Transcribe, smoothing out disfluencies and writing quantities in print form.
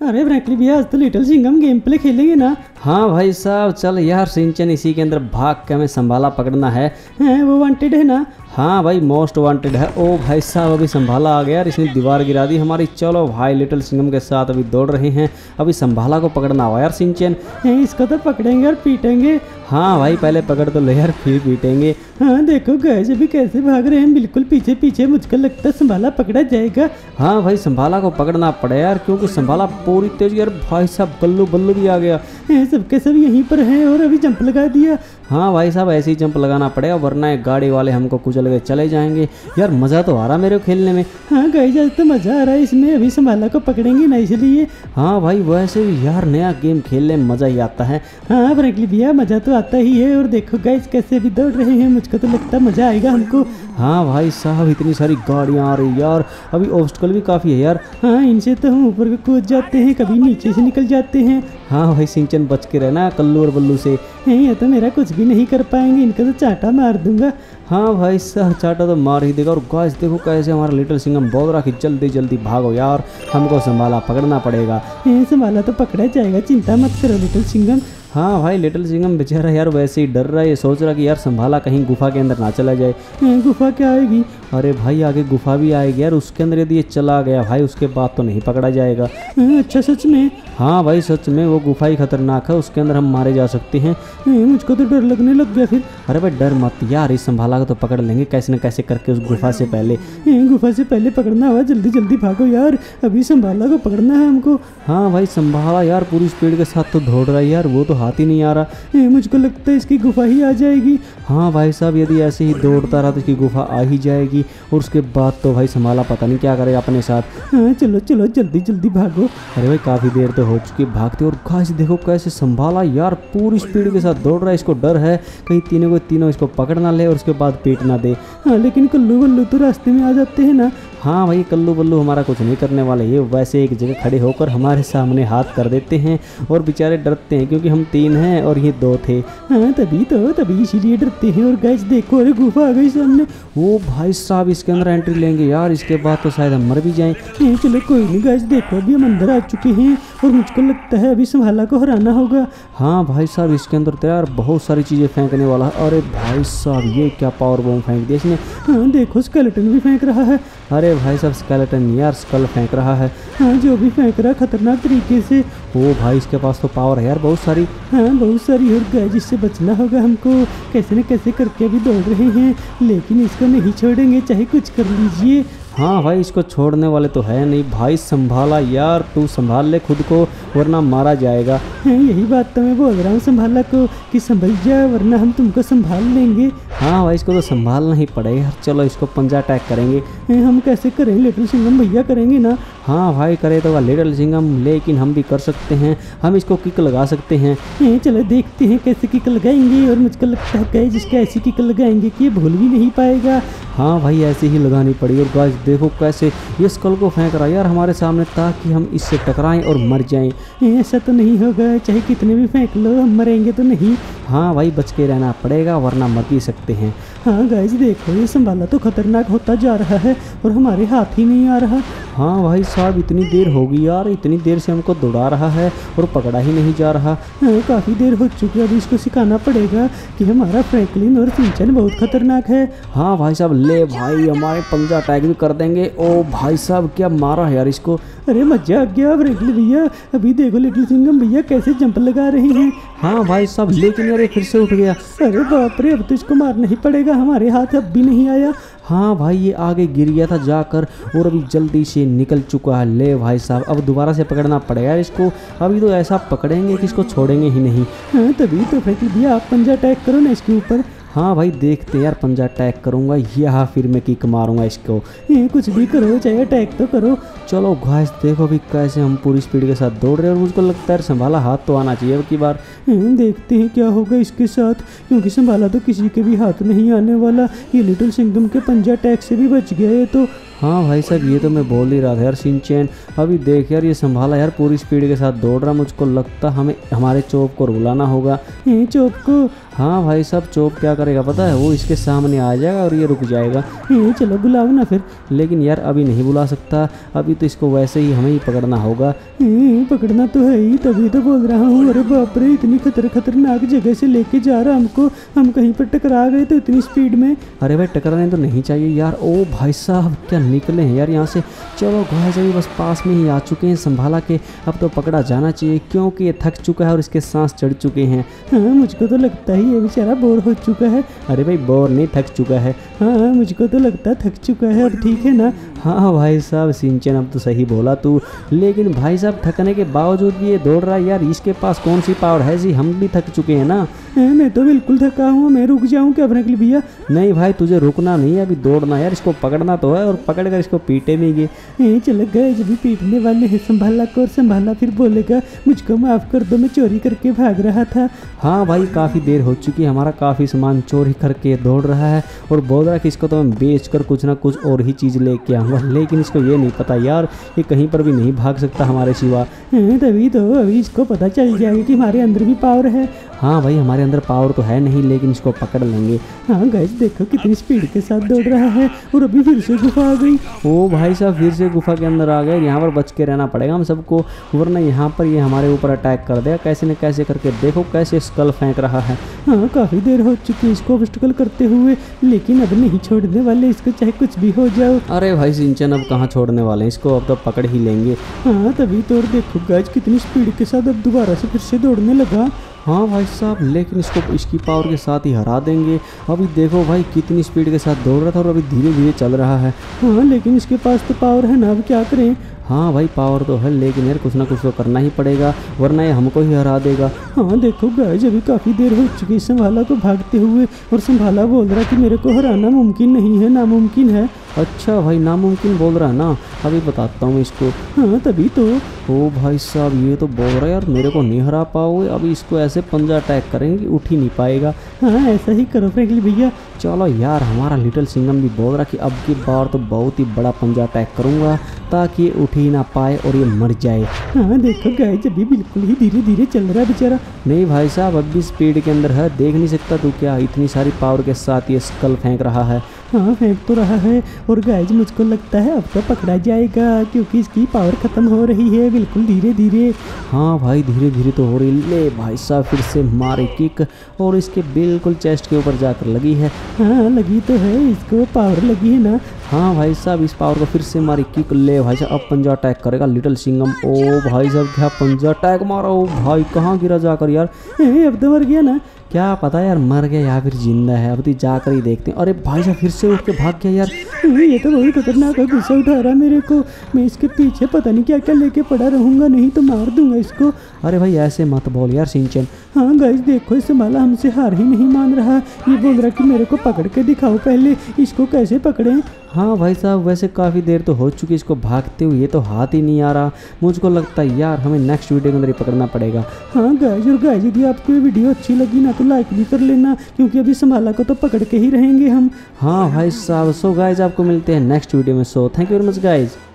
अरे फ्रैंकली भैया आज तो लिटिल सिंघम गेम प्ले खेलेंगे ना। हाँ भाई साहब चल यार सिंचन इसी के अंदर भाग के हमें संभाला पकड़ना है। वो वांटेड है ना। हाँ भाई मोस्ट वांटेड है। ओ भाई साहब अभी संभाला आ गया यार, इसने दीवार गिरा दी हमारी। चलो भाई लिटिल सिंघम के साथ अभी दौड़ रहे हैं। अभी संभाला को पकड़ना हुआ यार सिंचन। इसको तो पकड़ेंगे और पीटेंगे। हाँ भाई पहले पकड़ तो ले यार फिर पीटेंगे। हाँ देखो गैस अभी कैसे भाग रहे हैं, बिल्कुल पीछे पीछे। मुझको लगता है संभाला पकड़ा जाएगा। हाँ भाई संभाला को पकड़ना पड़े यार, क्योंकि संभाला पूरी तेज यार। भाई साहब बल्लू बल्लू भी आ गया। सबके सब यहीं पर हैं और अभी जंप लगा दिया। हाँ भाई साहब ऐसे ही जंप लगाना पड़ेगा, वरना एक गाड़ी वाले हमको कुचल के चले जाएंगे। यार मज़ा तो आ रहा मेरे को खेलने में। हाँ गाइस आज तो मज़ा आ रहा है इसमें। अभी संभाला को पकड़ेंगे ना इसलिए। हाँ भाई वैसे भी यार नया गेम खेलने में मज़ा ही आता है। हाँ फ्रैंकली भैया मज़ा तो आता ही है। और देखो गाइस कैसे भी दौड़ रहे हैं, मुझको तो लगता है मज़ा आएगा हमको। हाँ भाई साहब इतनी सारी गाड़ियाँ आ रही यार। अभी ऑब्स्टकल भी काफ़ी है यार। हाँ इनसे तो हम ऊपर को कूद जाते हैं, कभी नीचे से निकल जाते हैं। हाँ भाई सिंचन बच के रहना कल्लू और बल्लू से। ये तो मेरा कुछ भी नहीं कर पाएंगे, इनका तो चाटा मार दूंगा। हाँ भाई साहब चाटा तो मार ही देगा। और गाइस देखो कैसे हमारा लिटिल सिंघम बोल रहा कि जल्दी जल्दी भागो यार, हमको संभाला पकड़ना पड़ेगा। संभाला तो पकड़ा जाएगा, चिंता मत करो लिटिल सिंघम। हाँ भाई लिटिल सिंघम बेचारा यार वैसे ही डर रहा है, ये सोच रहा कि यार संभाला कहीं गुफा के अंदर ना चला जाए। गुफा क्या आएगी? अरे भाई आगे गुफा भी आएगी यार, उसके अंदर यदि ये चला गया भाई उसके बाद तो नहीं पकड़ा जाएगा। अच्छा सच में? हाँ भाई सच में, वो गुफा ही खतरनाक है, उसके अंदर हम मारे जा सकते हैं। मुझको तो डर लगने लग गया फिर। अरे भाई डर मत यार, इस संभाला को तो पकड़ लेंगे कैसे न कैसे करके उस गुफा से पहले। गुफा से पहले पकड़ना हुआ, जल्दी जल्दी भागो यार, अभी संभाला को पकड़ना है हमको। हाँ भाई संभाला यार पूरी स्पीड के साथ तो दौड़ रहा है यार, वो तो हाथ ही नहीं आ रहा। मुझको लगता है इसकी गुफा ही आ जाएगी। हाँ भाई साहब यदि ऐसे ही दौड़ता रहा तो इसकी गुफा आ ही जाएगी, और उसके बाद तो भाई संभाला पता नहीं क्या करेगा अपने साथ। हाँ चलो चलो जल्दी जल्दी भागो। अरे भाई काफ़ी देर तो हो चुकी भागते। और गाइस देखो कैसे संभाला यार पूरी स्पीड के साथ दौड़ रहा है। इसको डर है कहीं तीनों को तीनों इसको पकड़ ना ले और उसके बाद पीट ना दे। हाँ लेकिन कल्लू बल्लू तो रास्ते में आ जाते हैं ना। हाँ भाई कल्लू बल्लू हमारा कुछ नहीं करने वाले, ये वैसे एक जगह खड़े होकर हमारे सामने हाथ कर देते हैं और बेचारे डरते हैं क्योंकि हम 3 हैं और ये 2 थे। हाँ तभी इसीलिए डरते हैं। और गाइस देखो अरे गुफा आ गई सामने। ओ भाई साहब इसके अंदर एंट्री लेंगे यार, इसके बाद तो शायद हम मर भी जाएं। चलो कोई नहीं गाइस, देखो अभी हम अंदर आ चुके हैं और मुझको लगता है अभी संभाला को हराना होगा। हाँ भाई साहब इसके अंदर तो यार बहुत सारी चीज़ें फेंकने वाला है। अरे भाई साहब ये क्या पावर बम फेंक दिया इसने। हाँ देखो स्केलेटन भी फेंक रहा है। अरे भाई साहब स्केलेटन यार स्कल फेंक रहा है। हाँ जो भी फेंक रहा है खतरनाक तरीके से। ओ भाई इसके पास तो पावर है यार बहुत सारी। हाँ बहुत सारी। और गाइस जिससे बचना होगा हमको, कैसे न कैसे करके अभी दौड़ रहे हैं, लेकिन इसको नहीं छोड़ेंगे चाहे कुछ कर लीजिए। हाँ भाई इसको छोड़ने वाले तो है नहीं। भाई संभाला यार तू संभाल ले खुद को वरना मारा जाएगा। यही बात तो मैं बोल रहा हूँ संभाला को कि संभल जाए वरना हम तुमको संभाल लेंगे। हाँ भाई इसको तो संभालना ही पड़ेगा यार। चलो इसको पंजा अटैक करेंगे। हम कैसे करें? लिटिल सिंघम भैया करेंगे ना। हाँ भाई करे तो लिटिल सिंघम, लेकिन हम भी कर सकते हैं, हम इसको किक लगा सकते हैं। चलो देखते हैं कैसे किक लगाएंगे। और मुझको लगता है जिसका ऐसी किक लगाएंगे कि ये भूल भी नहीं पाएगा। हाँ भाई ऐसे ही लगानी पड़ी। और गाइस देखो कैसे ये स्कल को फेंक रहा है यार हमारे सामने, ताकि हम इससे टकराएं और मर जाएं। ऐसा तो नहीं होगा, चाहे कितने भी फेंक लो हम मरेंगे तो नहीं। हाँ भाई बच के रहना पड़ेगा वरना मर भी सकते हैं। हाँ गाइस देखो ये संभाला तो खतरनाक होता जा रहा है और हमारे हाथ ही नहीं आ रहा। हाँ भाई साहब इतनी देर हो गई यार, इतनी देर से हमको दौड़ा रहा है और पकड़ा ही नहीं जा रहा। हाँ काफ़ी देर हो चुकी है, अभी इसको सिखाना पड़ेगा कि हमारा फ्रैंकलिन और सिंचन बहुत खतरनाक है। हाँ भाई साहब ले भाई हमारे पंजा अटैक भी कर देंगे। ओ भाई साहब क्या मारा है यार इसको। अरे मजा आ गया फ्रैंकलिन भैया। अभी देखो लिटिल सिंघम भैया कैसे जंप लगा रहे हैं। हाँ भाई साहब लेकिन यार ये फिर से उठ गया। अरे बाप रे, अब तो इसको मारना ही पड़ेगा, हमारे हाथ अब भी नहीं आया। हाँ भाई ये आगे गिर गया था जाकर और अभी जल्दी से निकल चुका है। ले भाई साहब अब दोबारा से पकड़ना पड़ेगा यार इसको। अभी तो ऐसा पकड़ेंगे कि इसको छोड़ेंगे ही नहीं। हाँ तभी तो फ्रैंकलिन भैया आप पंजा अटैक करो ना इसके ऊपर। हाँ भाई देखते यार पंजा अटैक करूँगा या फिर मैं किक मारूंगा इसको। कुछ भी करो, चाहे अटैक तो करो। चलो गाइस देखो अभी कैसे हम पूरी स्पीड के साथ दौड़ रहे हैं और मुझको लगता है संभाला हाथ तो आना चाहिए अब की बार। देखते हैं क्या होगा इसके साथ, क्योंकि संभाला तो किसी के भी हाथ नहीं आने वाला। ये लिटिल सिंघम के पंजा अटैक से भी बच गया है तो। हाँ भाई साहब ये तो मैं बोल ही रहा था यार शिनचैन। अभी देख यार ये संभाला यार पूरी स्पीड के साथ दौड़ रहा, मुझको लगता हमें हमारे चोप को रुलाना होगा। चोप को? हाँ भाई साहब चोप क्या करेगा पता है, वो इसके सामने आ जाएगा और ये रुक जाएगा। चलो बुलाओ ना फिर। लेकिन यार अभी नहीं बुला सकता, अभी तो इसको वैसे ही हमें ही पकड़ना होगा। पकड़ना तो है ही, तभी तो बोल रहा हूँ। अरे बाप रे, इतनी खतरनाक जगह से लेके जा रहा हमको, हम कहीं पर टकरा गए तो इतनी स्पीड में। अरे भाई टकराने तो नहीं चाहिए यार। ओ भाई साहब क्या निकले हैं यार यहाँ से। चलो गाइस अभी बस पास में ही आ चुके हैं संभाला के, अब तो पकड़ा जाना चाहिए क्योंकि ये थक चुका है और इसके सांस चढ़ चुके हैं। हाँ मुझको तो लगता है ये बेचारा बोर हो चुका है। अरे भाई बोर नहीं, थक चुका है। हाँ मुझको तो लगता है थक चुका है, अब ठीक है ना? हाँ भाई साहब शिनचैन अब तो सही बोला तू। लेकिन भाई साहब थकने के बावजूद भी ये दौड़ रहा है यार, इसके पास कौन सी पावर है जी, हम भी थक चुके हैं ना। मैं तो बिल्कुल थका हूँ, मैं रुक जाऊँ क्या अपने के लिए भैया? नहीं भाई तुझे रुकना नहीं है, अभी दौड़ना यार, इसको पकड़ना तो है और पकड़ कर इसको पीटे भी गए। चलो गए जब भी पीटने वाले हैं संभाला को, और संभाला फिर बोलेगा मुझको माफ़ कर दो, मैं चोरी करके भाग रहा था। हाँ भाई काफ़ी देर हो चुकी है, हमारा काफ़ी सामान चोरी करके दौड़ रहा है और बोल रहा है कि इसको तो मैं बेच कर कुछ ना कुछ और ही चीज़ लेके आऊँगा। लेकिन इसको ये नहीं पता यार ये कहीं पर भी नहीं भाग सकता हमारे सिवा। तभी तो अभी इसको पता चल जाएगा कि हमारे अंदर भी पावर है। हाँ भाई हमारे अंदर पावर तो है नहीं, लेकिन इसको पकड़ लेंगे। हाँ गाइस देखो कितनी स्पीड के साथ दौड़ रहा है, और अभी फिर से गुफा आ गई। ओ भाई साहब फिर से गुफा के अंदर आ गए, यहाँ पर बच के रहना पड़ेगा हम सबको, वरना यहाँ पर ये हमारे ऊपर अटैक कर देगा कैसे न कैसे करके। देखो कैसे स्कल फेंक रहा है। हाँ काफ़ी देर हो चुकी है इसको ऑब्स्टिकल करते हुए, लेकिन अब नहीं छोड़ने वाले इसको, चाहे कुछ भी हो जाओ। अरे भाई शिनचैन अब कहाँ छोड़ने वाले हैं इसको, अब तो पकड़ ही लेंगे। हाँ तभी तो, और देखो गाइस कितनी स्पीड के साथ अब दोबारा से फिर से दौड़ने लगा। हाँ भाई साहब लेकिन इसको इसकी पावर के साथ ही हरा देंगे। अभी देखो भाई कितनी स्पीड के साथ दौड़ रहा था और अभी धीरे धीरे चल रहा है। हाँ लेकिन इसके पास तो पावर है ना, अब क्या करें? हाँ भाई पावर तो है, लेकिन यार कुछ ना कुछ तो करना ही पड़ेगा, वरना ये हमको ही हरा देगा। हाँ देखो गाइस अभी काफ़ी देर हो चुकी है संभाला को भागते हुए, और संभाला बोल रहा कि मेरे को हराना मुमकिन नहीं है, नामुमकिन है। अच्छा भाई नामुमकिन बोल रहा है ना, अभी बताता हूँ इसको। हाँ तभी तो। ओ भाई साहब ये तो बोल रहा है यार मेरे को नहीं हरा पाओगे, अभी इसको ऐसे पंजा अटैक करेंगे उठ ही नहीं पाएगा। हाँ ऐसा ही करो फ्रैंकली भैया। चलो यार हमारा लिटिल सिंघम भी बोल रहा कि अब की बार तो बहुत ही बड़ा पंजा अटैक करूँगा ताकि ये उठ ही ना पाए और ये मर जाए। हाँ देखो गाइस अभी बिल्कुल ही धीरे धीरे चल रहा है बेचारा। नहीं भाई साहब अब भी स्पीड के अंदर है, देख नहीं सकता तू क्या, इतनी सारी पावर के साथ ये स्कल फेंक रहा है। हाँ फेंक तो रहा है, और गाइस मुझको लगता है अब तो पकड़ा जाएगा क्योंकि इसकी पावर खत्म हो रही है बिल्कुल धीरे धीरे। हाँ भाई धीरे धीरे तो हो रही। ले भाई साहब फिर से मारे किक और इसके बिल्कुल चेस्ट के ऊपर जाकर लगी है। हाँ लगी तो है, इसको पावर लगी है ना। हाँ भाई साहब इस पावर को फिर से मारी किक। ले भाई साहब अब पंजा अटैक करेगा लिटिल सिंघम। ओ भाई साहब क्या पंजा अटैक मारा। ओ भाई कहाँ गिरा जाकर यार, अब तो मर गया ना। क्या पता यार मर गया या फिर जिंदा है, अब तो जाकर ही देखते हैं। अरे भाई साहब फिर से उठ के भाग गया यार। ये तो बहुत खतरनाक है, गुस्सा उठा रहा मेरे को। मैं इसके पीछे पता नहीं क्या क्या लेके पड़ा रहूँगा, नहीं तो मार दूंगा इसको। अरे भाई ऐसे मत बोल यार शिनचैन। हाँ गाइस देखो संभाला हमसे हार ही नहीं मान रहा, ये बोल रहा कि मेरे को पकड़ के दिखाओ पहले, इसको कैसे पकड़ें। हाँ भाई साहब वैसे काफ़ी देर तो हो चुकी इसको भागते हुए, ये तो हाथ ही नहीं आ रहा। मुझको लगता है यार हमें नेक्स्ट वीडियो के अंदर ही पकड़ना पड़ेगा। हाँ गाइस, और गाइस यदि आपको ये वीडियो अच्छी लगी ना तो लाइक भी कर लेना, क्योंकि अभी संभाला को तो पकड़ के ही रहेंगे हम। हाँ भाई साहब सो गाइस आपको मिलते हैं नेक्स्ट वीडियो में। So thank you very much guys.